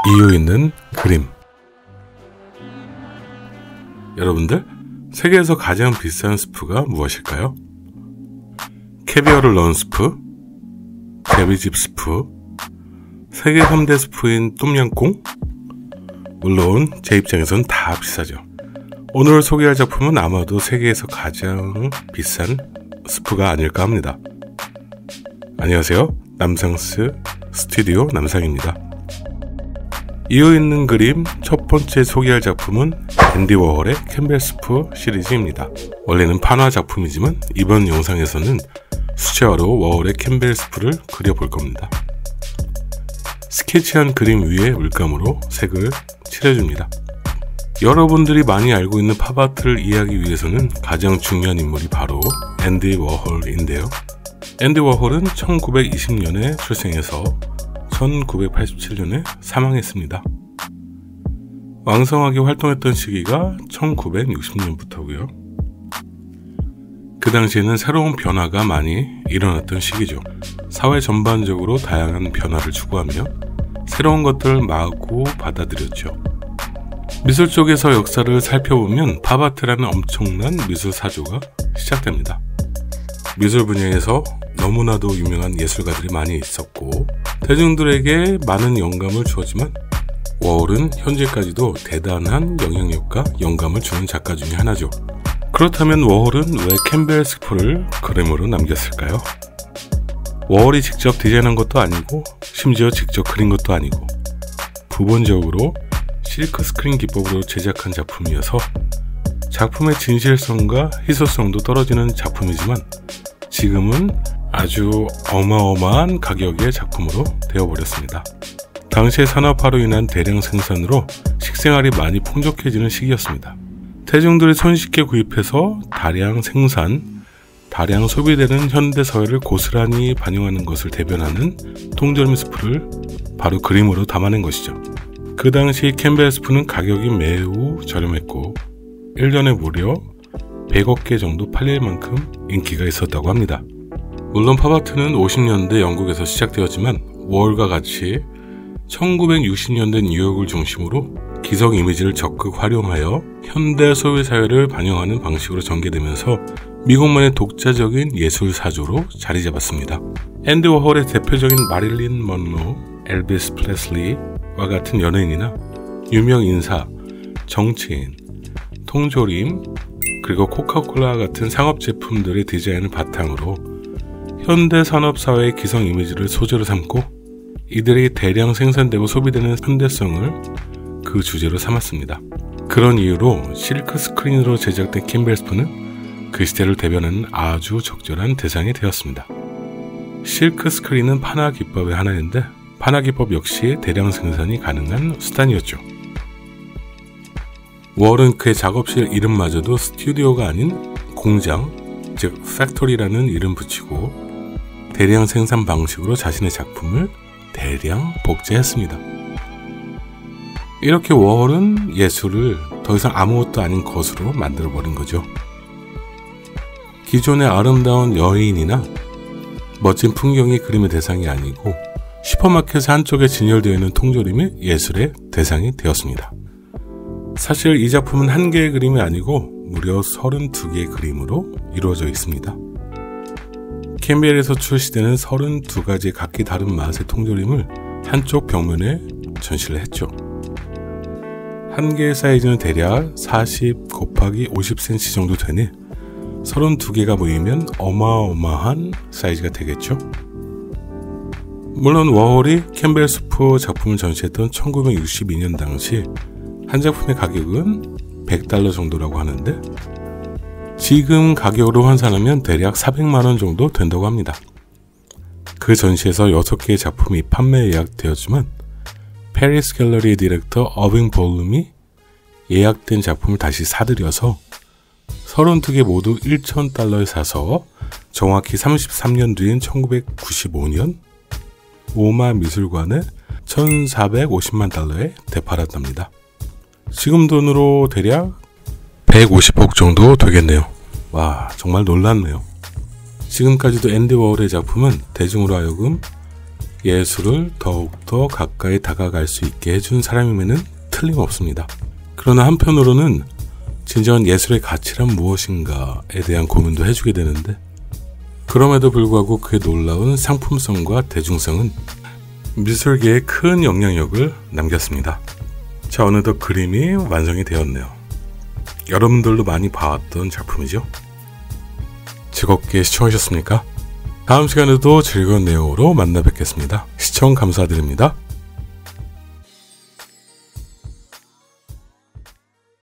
이유 있는 그림. 여러분들, 세계에서 가장 비싼 스프가 무엇일까요? 캐비어를 넣은 스프, 개비집 스프, 세계 3대 스프인 똠양꿍? 물론 제 입장에선 다 비싸죠. 오늘 소개할 작품은 아마도 세계에서 가장 비싼 스프가 아닐까 합니다. 안녕하세요. 남상스 스튜디오 남상입니다. 이유 있는 그림 첫 번째 소개할 작품은 앤디 워홀의 캠벨 스프 시리즈입니다. 원래는 판화 작품이지만 이번 영상에서는 수채화로 워홀의 캠벨 스프를 그려볼 겁니다. 스케치한 그림 위에 물감으로 색을 칠해줍니다. 여러분들이 많이 알고 있는 팝아트를 이해하기 위해서는 가장 중요한 인물이 바로 앤디 워홀인데요. 앤디 워홀은 1920년에 출생해서 1987년에 사망했습니다. 왕성하게 활동했던 시기가 1960년부터고요. 그 당시에는 새로운 변화가 많이 일어났던 시기죠. 사회 전반적으로 다양한 변화를 추구하며 새로운 것들을 마구 받아들였죠. 미술 쪽에서 역사를 살펴보면 팝아트라는 엄청난 미술 사조가 시작됩니다. 미술 분야에서 너무나도 유명한 예술가들이 많이 있었고 대중들에게 많은 영감을 주었지만 워홀은 현재까지도 대단한 영향력과 영감을 주는 작가 중에 하나죠. 그렇다면 워홀은 왜 캠벨 스프를 그림으로 남겼을까요? 워홀이 직접 디자인한 것도 아니고 심지어 직접 그린 것도 아니고 부분적으로 실크 스크린 기법으로 제작한 작품이어서 작품의 진실성과 희소성도 떨어지는 작품이지만 지금은 아주 어마어마한 가격의 작품으로 되어버렸습니다. 당시의 산업화로 인한 대량 생산으로 식생활이 많이 풍족해지는 시기였습니다. 대중들이 손쉽게 구입해서 다량 생산, 다량 소비되는 현대사회를 고스란히 반영하는 것을 대변하는 통조림 스프를 바로 그림으로 담아낸 것이죠. 그 당시 캠벨 스프는 가격이 매우 저렴했고 1년에 무려 100억 개 정도 팔릴 만큼 인기가 있었다고 합니다. 물론 팝아트는 50년대 영국에서 시작되었지만 워홀과 같이 1960년대 뉴욕을 중심으로 기성 이미지를 적극 활용하여 현대 소비 사회를 반영하는 방식으로 전개되면서 미국만의 독자적인 예술 사조로 자리 잡았습니다. 앤디 워홀의 대표적인 마릴린 먼로, 엘비스 프레슬리와 같은 연예인이나 유명 인사, 정치인, 통조림, 그리고 코카콜라 같은 상업 제품들의 디자인을 바탕으로 현대 산업사회의 기성 이미지를 소재로 삼고 이들이 대량 생산되고 소비되는 현대성을 그 주제로 삼았습니다. 그런 이유로 실크 스크린으로 제작된 캠벨 스프는 그 시대를 대변하는 아주 적절한 대상이 되었습니다. 실크 스크린은 판화 기법의 하나인데 판화 기법 역시 대량 생산이 가능한 수단이었죠. 워홀은 그의 작업실 이름마저도 스튜디오가 아닌 공장, 즉 팩토리라는 이름 붙이고 대량 생산 방식으로 자신의 작품을 대량 복제했습니다. 이렇게 워홀은 예술을 더 이상 아무것도 아닌 것으로 만들어버린 거죠. 기존의 아름다운 여인이나 멋진 풍경이 그림의 대상이 아니고 슈퍼마켓 한쪽에 진열되어 있는 통조림이 예술의 대상이 되었습니다. 사실 이 작품은 한 개의 그림이 아니고 무려 32개의 그림으로 이루어져 있습니다. 캠벨에서 출시되는 32가지의 각기 다른 맛의 통조림을 한쪽 벽면에 전시를 했죠. 한 개의 사이즈는 대략 40 곱하기 50cm 정도 되니 32개가 모이면 어마어마한 사이즈가 되겠죠. 물론 워홀이 캠벨 스프 작품을 전시했던 1962년 당시 한 작품의 가격은 $100 정도라고 하는데 지금 가격으로 환산하면 대략 400만원 정도 된다고 합니다. 그 전시에서 6개의 작품이 판매 예약되었지만 페리스 갤러리 디렉터 어빙 볼룸이 예약된 작품을 다시 사들여서 32개 모두 $1,000에 사서 정확히 33년 뒤인 1995년 오마 미술관에 $1,450만 되팔았답니다. 지금 돈으로 대략 150억 정도 되겠네요. 와, 정말 놀랍네요. 지금까지도 앤디 워홀의 작품은 대중으로 하여금 예술을 더욱더 가까이 다가갈 수 있게 해준 사람임에는 틀림없습니다. 그러나 한편으로는 진정한 예술의 가치란 무엇인가에 대한 고민도 해주게 되는데, 그럼에도 불구하고 그의 놀라운 상품성과 대중성은 미술계에 큰 영향력을 남겼습니다. 자, 어느덧 그림이 완성이 되었네요. 여러분들도 많이 봐왔던 작품이죠. 즐겁게 시청하셨습니까? 다음 시간에도 즐거운 내용으로 만나 뵙겠습니다. 시청 감사드립니다.